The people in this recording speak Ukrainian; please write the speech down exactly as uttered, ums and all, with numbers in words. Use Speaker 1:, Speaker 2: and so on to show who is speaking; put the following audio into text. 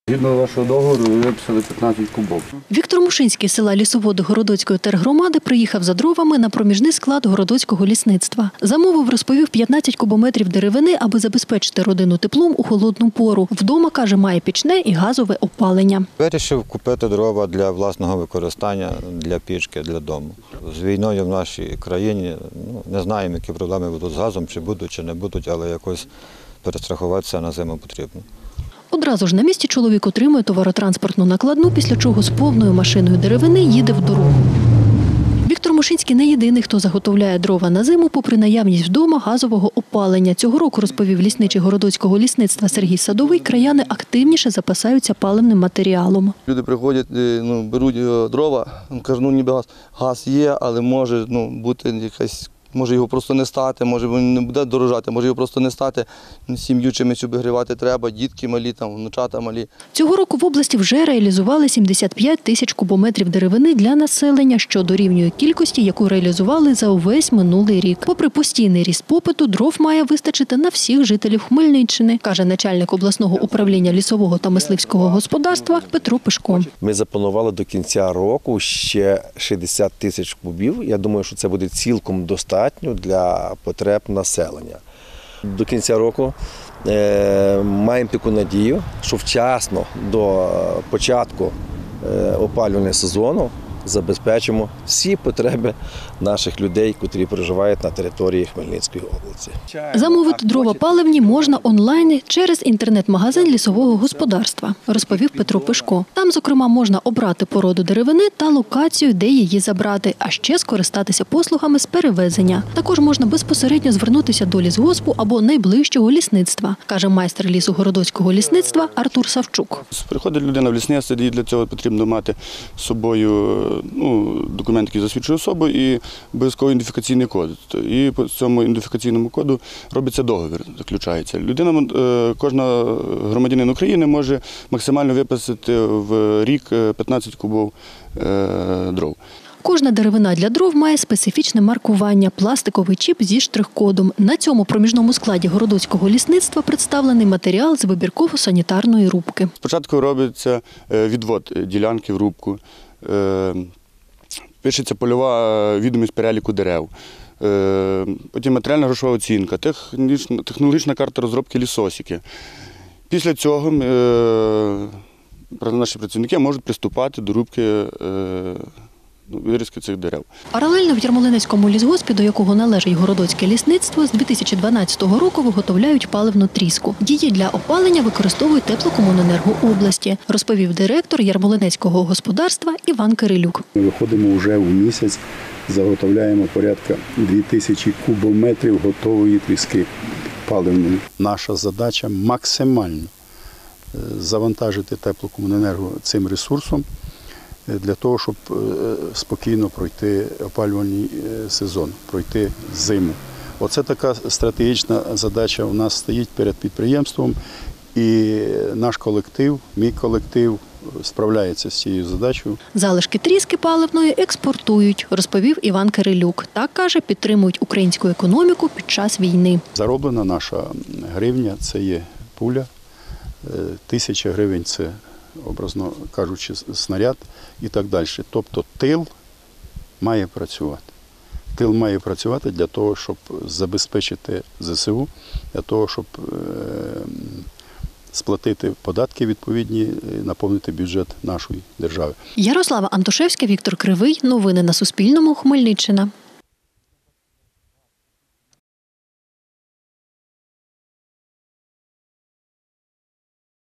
Speaker 1: Згідно вашого договору ви виписали п'ятнадцять кубов.
Speaker 2: Віктор Мушинський з села Лісоводи Городоцької тергромади приїхав за дровами на проміжний склад Городоцького лісництва. Замовив, розповів, п'ятнадцять кубометрів деревини, аби забезпечити родину теплом у холодну пору. Вдома, каже, має пічне і газове опалення.
Speaker 3: Вирішив купити дрова для власного використання, для пічки, для дому. З війною в нашій країні ну, не знаємо, які проблеми будуть з газом, чи будуть, чи не будуть, але якось перестрахуватися на зиму потрібно.
Speaker 2: Одразу ж на місці чоловік отримує товаротранспортну накладну, після чого з повною машиною деревини їде в дорогу. Віктор Мушинський не єдиний, хто заготовляє дрова на зиму, попри наявність вдома газового опалення. Цього року, розповів лісничий Городоцького лісництва Сергій Садовий, краяни активніше запасаються паливним матеріалом.
Speaker 4: Люди приходять, ну, беруть дрова, кажуть, ну ніби газ, газ є, але може ну, бути якась, може його просто не стати, може він не буде дорожати, може його просто не стати, сім'ю чимось обігрівати треба, дітки малі, там, внучата малі.
Speaker 2: Цього року в області вже реалізували сімдесят п'ять тисяч кубометрів деревини для населення, що дорівнює кількості, яку реалізували за увесь минулий рік. Попри постійний ріст попиту, дров має вистачити на всіх жителів Хмельниччини, каже начальник обласного управління лісового та мисливського господарства Петро Пишко.
Speaker 5: Ми запланували до кінця року ще шістдесят тисяч кубів. Я думаю, що це буде цілком достатньо для потреб населення. До кінця року е, маємо таку надію, що вчасно до початку е, опалювального сезону забезпечимо всі потреби наших людей, котрі проживають на території Хмельницької області.
Speaker 2: Замовити дрова паливні можна онлайн через інтернет-магазин лісового господарства, розповів Петро Пишко. Там, зокрема, можна обрати породу деревини та локацію, де її забрати, а ще скористатися послугами з перевезення. Також можна безпосередньо звернутися до лісгоспу або найближчого лісництва, каже майстер лісу Городоцького лісництва Артур Савчук.
Speaker 1: Приходить людина в лісництво, і для цього потрібно мати з собою ну, документ, який засвідчує особу, і обов'язково ідентифікаційний код. І по цьому ідентифікаційному коду робиться договір, заключається. Людина, кожна громадянин України може максимально виписати в рік п'ятнадцять кубів дров.
Speaker 2: Кожна деревина для дров має специфічне маркування – пластиковий чіп зі штрих-кодом. На цьому проміжному складі Городоцького лісництва представлений матеріал з вибірково-санітарної рубки.
Speaker 1: Спочатку робиться відвод ділянки в рубку, пишеться польова відомість переліку дерев, потім матеріальна грошова оцінка, технологічна карта розробки лісосіки. Після цього наші працівники можуть приступати до рубки вирізки цих дерев.
Speaker 2: Паралельно в Ярмолинецькому лісгоспі, до якого належить Городоцьке лісництво, з дві тисячі дванадцятого року виготовляють паливну тріску. Її для опалення використовують Теплокомуненерго області, розповів директор Ярмолинецького господарства Іван Кирилюк.
Speaker 6: Ми виходимо вже в місяць, заготовляємо порядка дві тисячі кубометрів готової тріски паливної. Наша задача максимально завантажити Теплокомуненерго цим ресурсом, для того, щоб спокійно пройти опалювальний сезон, пройти зиму. Оце така стратегічна задача у нас стоїть перед підприємством, і наш колектив, мій колектив справляється з цією задачею.
Speaker 2: Залишки тріски паливної експортують, розповів Іван Кирилюк. Так, каже, підтримують українську економіку під час війни.
Speaker 6: Зароблена наша гривня – це є пуля, тисяча гривень – це, образно кажучи, снаряд і так далі. Тобто тил має працювати. Тил має працювати для того, щоб забезпечити ЗСУ, для того, щоб сплатити податки відповідні, наповнити бюджет нашої держави.
Speaker 2: Ярослава Антошевська, Віктор Кривий. Новини на Суспільному. Хмельниччина.